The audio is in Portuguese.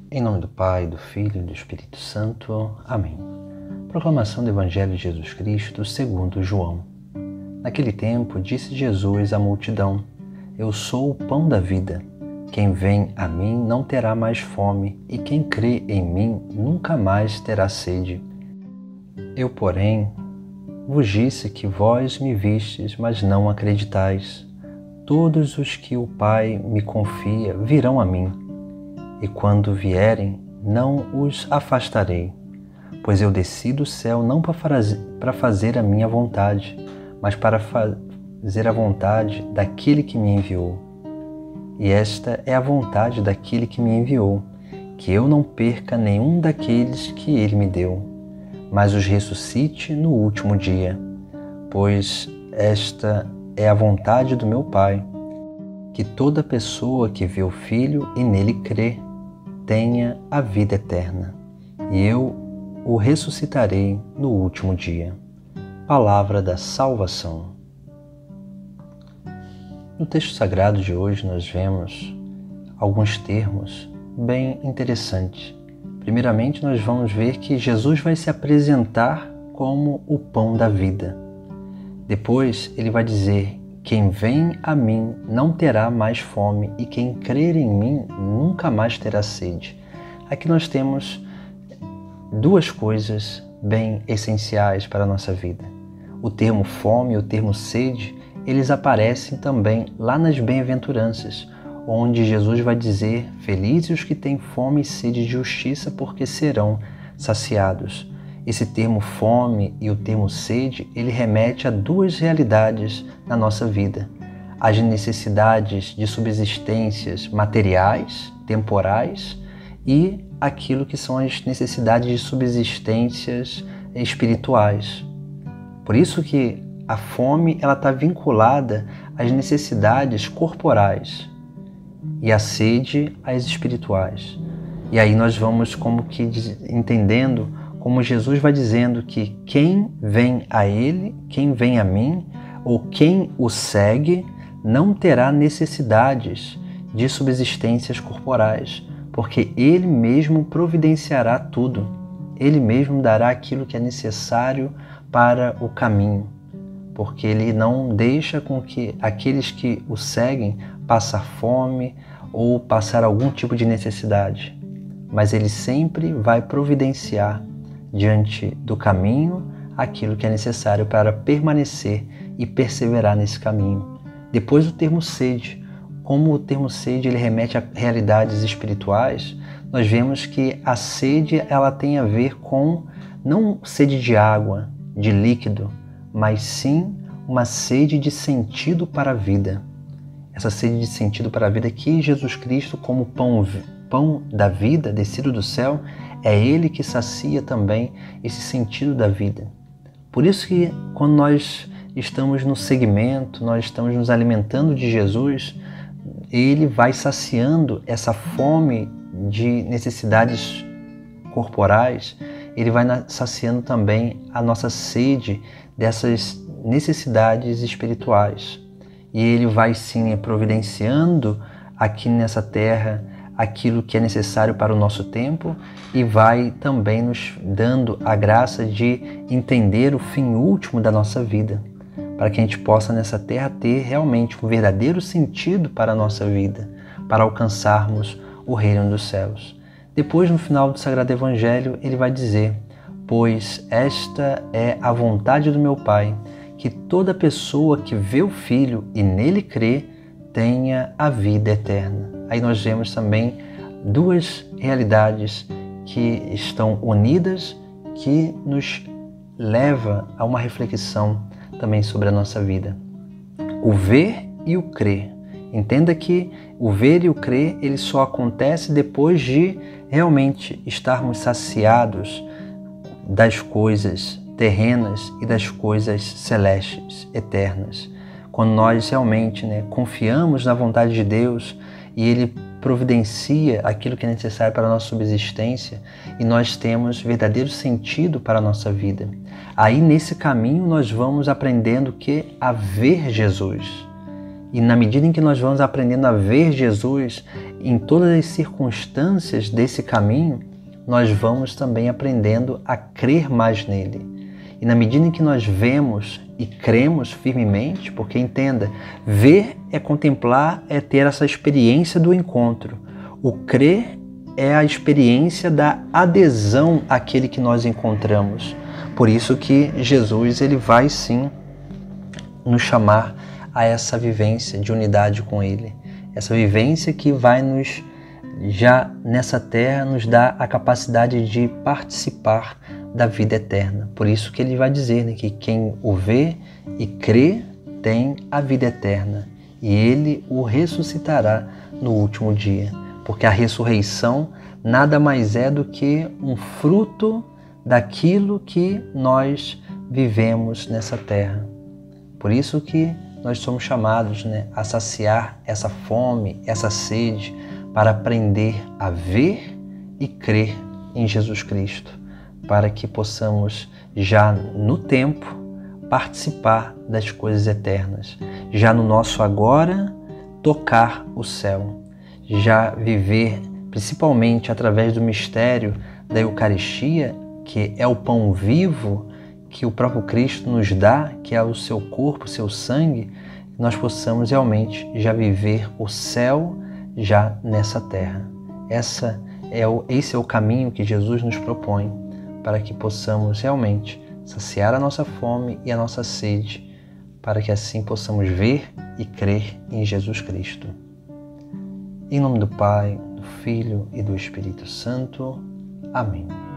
Em nome do Pai, do Filho e do Espírito Santo. Amém. Proclamação do Evangelho de Jesus Cristo segundo João. Naquele tempo disse Jesus à multidão: Eu sou o pão da vida. Quem vem a mim não terá mais fome, e quem crê em mim nunca mais terá sede. Eu, porém, vos disse que vós me vistes, mas não acreditais. Todos os que o Pai me confia virão a mim, e quando vierem, não os afastarei, pois eu desci do céu não para fazer a minha vontade, mas para fazer a vontade daquele que me enviou. E esta é a vontade daquele que me enviou, que eu não perca nenhum daqueles que ele me deu, mas os ressuscite no último dia, pois esta é a vontade do meu Pai, que toda pessoa que vê o Filho e nele crê, tenha a vida eterna, e eu o ressuscitarei no último dia. Palavra da salvação. No texto sagrado de hoje nós vemos alguns termos bem interessantes. Primeiramente nós vamos ver que Jesus vai se apresentar como o pão da vida. Depois ele vai dizer: quem vem a mim não terá mais fome, e quem crer em mim nunca mais terá sede. Aqui nós temos duas coisas bem essenciais para a nossa vida. O termo fome e o termo sede, eles aparecem também lá nas bem-aventuranças, onde Jesus vai dizer: felizes os que têm fome e sede de justiça, porque serão saciados. Esse termo fome e o termo sede, ele remete a duas realidades na nossa vida: as necessidades de subsistências materiais, temporais, e aquilo que são as necessidades de subsistências espirituais. Por isso que a fome ela está vinculada às necessidades corporais e a sede às espirituais. E aí nós vamos como que entendendo como Jesus vai dizendo que quem vem a Ele, quem vem a mim, ou quem o segue, não terá necessidades de subsistências corporais, porque Ele mesmo providenciará tudo. Ele mesmo dará aquilo que é necessário para o caminho, porque Ele não deixa com que aqueles que o seguem passar fome ou passar algum tipo de necessidade, mas Ele sempre vai providenciar diante do caminho aquilo que é necessário para permanecer e perseverar nesse caminho. Depois o termo sede. Como o termo sede ele remete a realidades espirituais, nós vemos que a sede ela tem a ver com não sede de água, de líquido, mas sim uma sede de sentido para a vida. Essa sede de sentido para a vida que Jesus Cristo, como pão da vida descido do céu, é Ele que sacia também esse sentido da vida. Por isso que quando nós estamos no segmento, nós estamos nos alimentando de Jesus, Ele vai saciando essa fome de necessidades corporais, Ele vai saciando também a nossa sede dessas necessidades espirituais. E Ele vai sim providenciando aqui nessa terra aquilo que é necessário para o nosso tempo e vai também nos dando a graça de entender o fim último da nossa vida, para que a gente possa nessa terra ter realmente um verdadeiro sentido para a nossa vida, para alcançarmos o reino dos céus. Depois, no final do Sagrado Evangelho, ele vai dizer: pois esta é a vontade do meu Pai, que toda pessoa que vê o Filho e nele crê, tenha a vida eterna. Aí nós vemos também duas realidades que estão unidas, que nos leva a uma reflexão também sobre a nossa vida. O ver e o crer. Entenda que o ver e o crer, ele só acontece depois de realmente estarmos saciados das coisas terrenas e das coisas celestes, eternas. Quando nós realmente confiamos na vontade de Deus e Ele providencia aquilo que é necessário para a nossa subsistência e nós temos verdadeiro sentido para a nossa vida. Aí nesse caminho nós vamos aprendendo a ver Jesus. E na medida em que nós vamos aprendendo a ver Jesus em todas as circunstâncias desse caminho, nós vamos também aprendendo a crer mais nele. E na medida em que nós vemos e cremos firmemente, porque entenda, ver é contemplar, é ter essa experiência do encontro. O crer é a experiência da adesão àquele que nós encontramos. Por isso que Jesus ele vai sim nos chamar a essa vivência de unidade com Ele. Essa vivência que vai nos, já nessa terra, nos dar a capacidade de participar da vida eterna. Por isso que Ele vai dizer, né, que quem o vê e crê tem a vida eterna e Ele o ressuscitará no último dia. Porque a ressurreição nada mais é do que um fruto daquilo que nós vivemos nessa terra. Por isso que nós somos chamados, né, a saciar essa fome, essa sede, para aprender a ver e crer em Jesus Cristo, para que possamos, já no tempo, participar das coisas eternas, já no nosso agora, tocar o céu, já viver, principalmente através do mistério da Eucaristia, que é o pão vivo, que o próprio Cristo nos dá, que é o seu corpo, o seu sangue, nós possamos realmente já viver o céu já nessa terra. Esse é o caminho que Jesus nos propõe para que possamos realmente saciar a nossa fome e a nossa sede, para que assim possamos ver e crer em Jesus Cristo. Em nome do Pai, do Filho e do Espírito Santo. Amém.